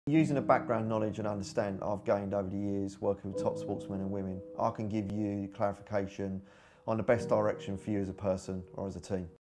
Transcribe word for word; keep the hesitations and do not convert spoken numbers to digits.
Using the background knowledge and understanding I've gained over the years working with top sportsmen and women, I can give you clarification on the best direction for you as a person or as a team.